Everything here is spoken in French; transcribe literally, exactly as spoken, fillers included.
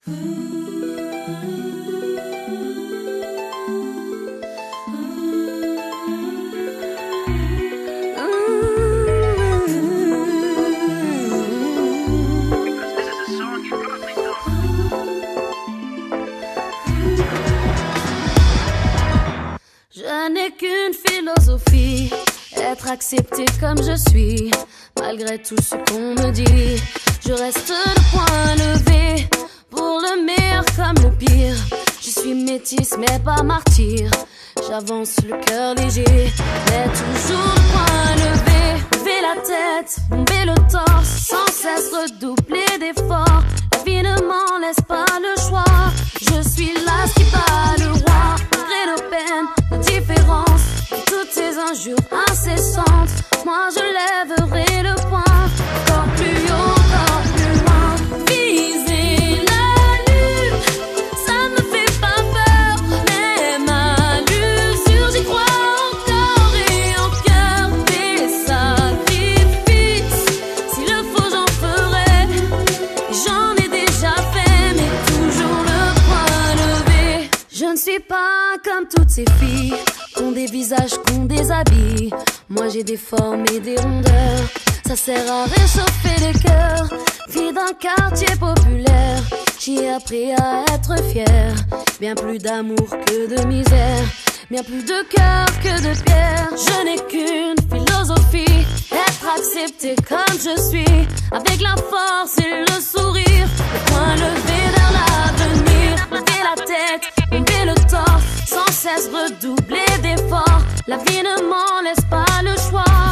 Je n'ai qu'une philosophie, être accepté comme je suis. Malgré tout ce qu'on me dit, je reste le point levé. Pour le meilleur comme le pire, je suis métisse mais pas martyr. J'avance le cœur léger, mais toujours le point levé. Lever la tête, bomber le torse, sans cesse redoubler d'efforts. La vie ne m'en laisse pas le choix. Je suis là qui bat le roi. Malgré nos peines, nos différences, et toutes ces injures incessantes, moi je lèverai le poing. Encore plus haut, encore plus loin. Viser la lune, ça me fait pas peur. Même à l'usure, j'y crois encore et encore. Des sacrifices, s'il le faut j'en ferai. J'en ai déjà fait, mais toujours le point levé. Je ne suis pas comme toutes ces filles qu'ont des visages, qu'ont des habits. Moi j'ai des formes et des rondeurs, ça sert à réchauffer les cœurs. Fille d'un quartier populaire, j'y ai appris à être fière. Bien plus d'amour que de misère, bien plus de cœur que de pierre. Je n'ai qu'une philosophie, être accepté comme je suis. Avec la force et le sourire, le point levé vers l'avenir. Lever la tête, bomber le torse, sans cesse redoubler d'efforts. La vie ne m'en laisse pas le choix.